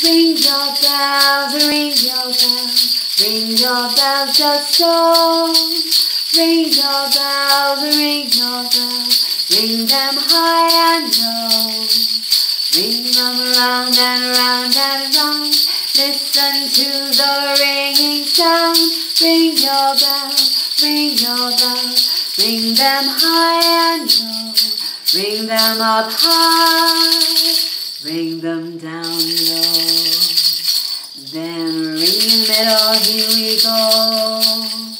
Ring your bells, ring your bells, ring your bells just so. Ring your bells, ring your bells, ring them high and low. Ring them round and round and round, listen to the ringing sound. Ring your bells, ring your bells, ring them high and low. Ring them up high, ring them down low. Then ring in the middle, here we go.